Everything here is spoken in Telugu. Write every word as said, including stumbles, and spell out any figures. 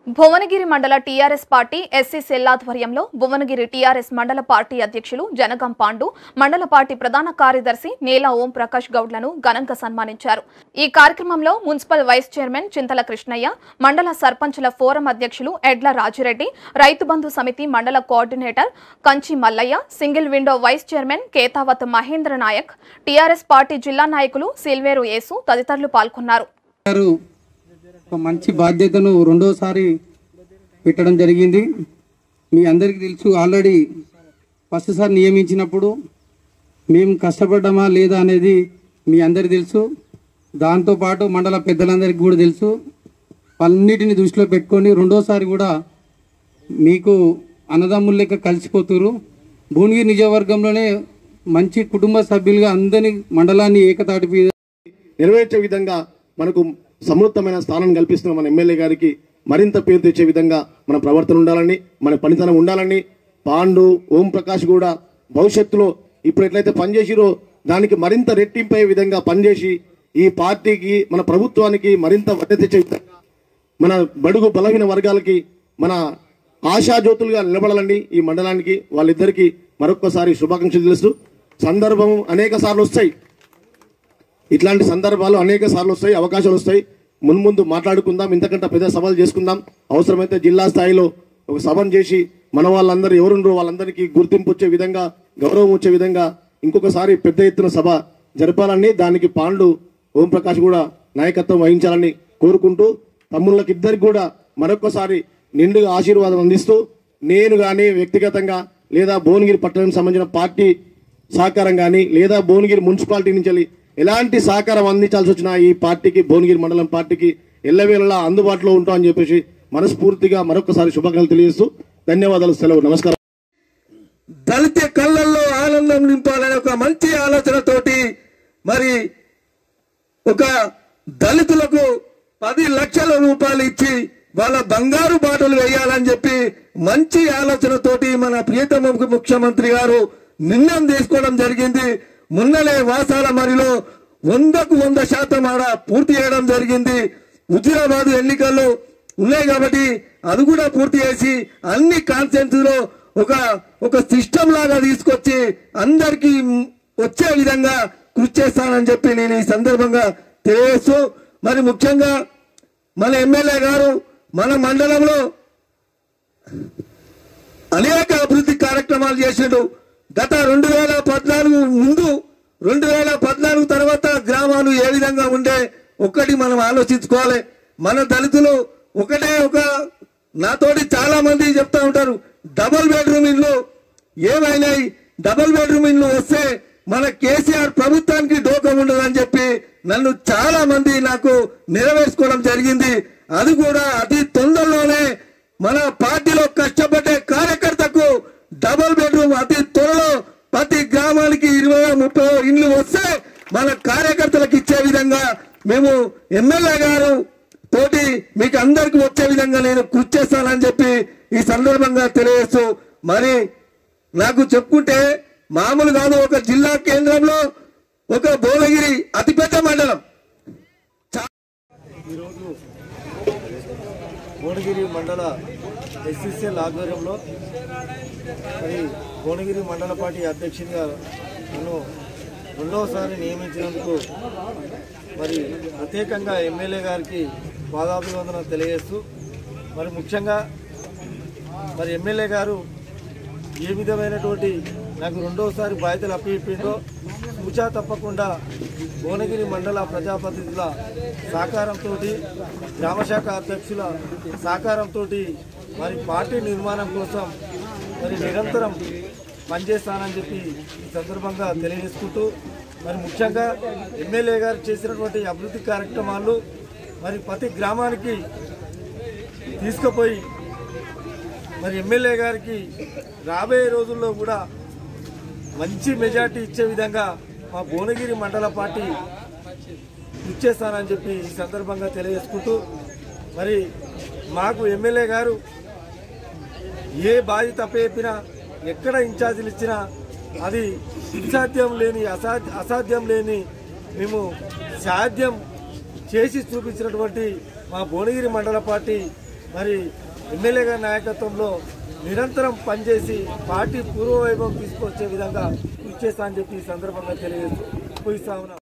భువనగిరి మండల టీఆర్ఎస్ పార్టీ ఎస్సీ సెల్ ఆధ్వర్యంలో భువనగిరి టీఆర్ఎస్ మండల పార్టీ అధ్యక్షులు జనగం పాండు, మండల పార్టీ ప్రధాన కార్యదర్శి నేల ఓం ప్రకాష్ గౌడ్లను ఘనంగా సన్మానించారు. ఈ కార్యక్రమంలో municipal vice chairman Chintala Krishnaiah, మండల సర్పంచుల ఫోరం అధ్యక్షులు ఎడ్ల రాజిరెడ్డి, రైతు బంధు సమితి మండల coordinator Kanchi Mallaiah, single window vice chairman Ketavath Mahendra Naik, TRS party జిల్లా నాయకులు సిల్వేరు యేసు తదితరులు పాల్గొన్నారు. ఒక మంచి బాధ్యతను రెండోసారి పెట్టడం జరిగింది. మీ అందరికీ తెలుసు, ఆల్రెడీ ఫస్ట్ సారి నియమించినప్పుడు మేము కష్టపడ్డామా లేదా అనేది మీ అందరికీ తెలుసు. దాంతోపాటు మండల పెద్దలందరికీ కూడా తెలుసు. అన్నిటిని దృష్టిలో పెట్టుకొని రెండోసారి కూడా మీకు అన్నదమ్ముల లెక్క కలిసిపోతున్నారు. భువనగిరి నియోజకవర్గంలోనే మంచి కుటుంబ సభ్యులుగా అందరి మండలాన్ని ఏకతాటి మీద నెరవేర్చే విధంగా మనకు సమృద్ధమైన స్థానం కల్పిస్తున్న మన ఎమ్మెల్యే గారికి మరింత పేరు తెచ్చే విధంగా మన ప్రవర్తన ఉండాలని, మన పనితనం ఉండాలని, పాండు ఓం ప్రకాష్ కూడా భవిష్యత్తులో ఇప్పుడు ఎట్లయితే పనిచేసిరో దానికి మరింత రెట్టింపే విధంగా పనిచేసి ఈ పార్టీకి, మన ప్రభుత్వానికి మరింత వడ్డీ తెచ్చే విధంగా మన బడుగు బలహీన వర్గాలకి మన ఆశాజ్యోతులుగా నిలబడాలని ఈ మండలానికి వాళ్ళిద్దరికీ మరొక్కసారి శుభాకాంక్షలు తెలుస్తూ, సందర్భం అనేక సార్లు వస్తాయి, ఇట్లాంటి సందర్భాలు అనేక సార్లు వస్తాయి, అవకాశాలు వస్తాయి. మున్ముందు మాట్లాడుకుందాం, ఇంతకంటే పెద్ద సభలు చేసుకుందాం. అవసరమైతే జిల్లా స్థాయిలో ఒక సభను చేసి మన వాళ్ళందరూ ఎవరుండ్రో వాళ్ళందరికీ గుర్తింపు వచ్చే విధంగా, గౌరవం వచ్చే విధంగా ఇంకొకసారి పెద్ద ఎత్తున సభ జరపాలని, దానికి పాండు ఓం ప్రకాష్ కూడా నాయకత్వం వహించాలని కోరుకుంటూ, తమ్ముళ్ళకి ఇద్దరికి కూడా మరొకసారి నిండుగా ఆశీర్వాదం అందిస్తూ, నేను కానీ వ్యక్తిగతంగా లేదా భువనగిరి పట్టణానికి సంబంధించిన పార్టీ సహకారం కానీ లేదా భువనగిరి మున్సిపాలిటీ నుంచి ఎలాంటి సహకారం అందించాల్సి వచ్చినా ఈ పార్టీకి, భువనగిరి మండలం పార్టీకి ఎల్లవేళలా అందుబాటులో ఉంటామని చెప్పేసి మనస్ఫూర్తిగా మరొకసారి శుభాకాంక్షలు తెలియజేస్తూ ధన్యవాదాలు, సెలవు, నమస్కారం. దళిత కళ్ళల్లో ఆనందం నింపాలనే ఒక మంచి ఆలోచనతోటి మరి ఒక దళితులకు పది లక్షల రూపాయలు ఇచ్చి వాళ్ళ బంగారు బాటలు వేయాలని చెప్పి మంచి ఆలోచనతోటి మన ప్రియతమ ముఖ్యమంత్రి గారు నిర్ణయం తీసుకోవడం జరిగింది. మొన్నలే వాసాల మరిలో వందకు వంద శాతం ఆడ పూర్తి చేయడం జరిగింది. హుజూరాబాద్ ఎన్నికల్లో ఉన్నాయి కాబట్టి అది కూడా పూర్తి చేసి అన్ని కాన్స్టిట్యూన్సీ లో ఒక ఒక సిస్టమ్ లాగా తీసుకొచ్చి అందరికి వచ్చే విధంగా కృషి చేస్తానని చెప్పి నేను ఈ సందర్భంగా తెలియజేస్తూ, మరి ముఖ్యంగా మన ఎమ్మెల్యే గారు మన మండలంలో అనేక అభివృద్ధి కార్యక్రమాలు చేసిండు. గత రెండు వేల పద్నాలుగు ముందు రెండు వేల పద్నాలుగు తర్వాత గ్రామాలు ఏ విధంగా ఉండే ఒక్కటి మనం ఆలోచించుకోవాలి. మన దళితులు ఒకటే ఒక నాతోటి చాలా మంది చెప్తా ఉంటారు, డబుల్ బెడ్రూమ్ ఇల్లు ఏమైనాయి, డబుల్ బెడ్రూమ్ ఇల్లు వస్తే మన కేసీఆర్ ప్రభుత్వానికి డోకం ఉండదని చెప్పి నన్ను చాలా మంది నాకు నెరవేర్చుకోవడం జరిగింది. అది కూడా అతి తొందరలోనే మన పార్టీలో కష్టపడే కార్యకర్తకు డబుల్ బెడ్రూమ్ అతి త్వరలో ప్రతి గ్రామానికి ఇరవై ముప్పై ఇండ్లు వస్తే మన కార్యకర్తలకు ఇచ్చే విధంగా మేము ఎమ్మెల్యే గారు తోటి మీకు అందరికి వచ్చే విధంగా నేను కృషి చేస్తానని చెప్పి ఈ సందర్భంగా తెలియజేస్తూ, మరి నాకు చెప్పుకుంటే మామూలు కాదు, ఒక జిల్లా కేంద్రంలో ఒక భువనగిరి అతిపెద్ద మండలం. ఈరోజు భువనగిరి మండల ఎస్సీసీఎల్ ఆధ్వర్యంలో మరి భువనగిరి మండల పార్టీ అధ్యక్షుడిగా నన్ను రెండవసారి నియమించినందుకు మరి ప్రత్యేకంగా ఎమ్మెల్యే గారికి పాదాభివందన తెలియజేస్తూ, మరి ముఖ్యంగా మరి ఎమ్మెల్యే గారు ఏ విధమైనటువంటి నాకు రెండవసారి బాధ్యతలు అప్పచెప్పిందో సూచా తప్పకుండా భువనగిరి మండల ప్రజాప్రతినిధుల సహకారంతో, గ్రామశాఖ అధ్యక్షుల సహకారంతో మరి పార్టీ నిర్మాణం కోసం మరి నిరంతరం పనిచేస్తానని చెప్పి ఈ సందర్భంగా తెలియజేసుకుంటూ, మరి ముఖ్యంగా ఎమ్మెల్యే గారు చేసినటువంటి అభివృద్ధి కార్యక్రమాలు మరి ప్రతి గ్రామానికి తీసుకుపోయి మరి ఎమ్మెల్యే గారికి రాబోయే రోజుల్లో కూడా మంచి మెజార్టీ ఇచ్చే విధంగా మా భువనగిరి మండల పార్టీ ఇచ్చేస్తానని చెప్పి ఈ సందర్భంగా తెలియజేసుకుంటూ, మరి మాకు ఎమ్మెల్యే గారు ఏ బాధ్యత అప్పచెప్పినా, ఎక్కడ ఇన్ఛార్జీలు ఇచ్చినా అది సాధ్యం లేని అసాధ్య అసాధ్యం లేని మేము సాధ్యం చేసి చూపించినటువంటి మా భువనగిరి మండల పార్టీ మరి ఎమ్మెల్యే గారి నాయకత్వంలో నిరంతరం పనిచేసి పార్టీ పూర్వవైభవం తీసుకొచ్చే విధంగా కృషి చేస్తా అని చెప్పి ఈ సందర్భంగా తెలియజేస్తూ ముగిస్తా ఉన్నాం.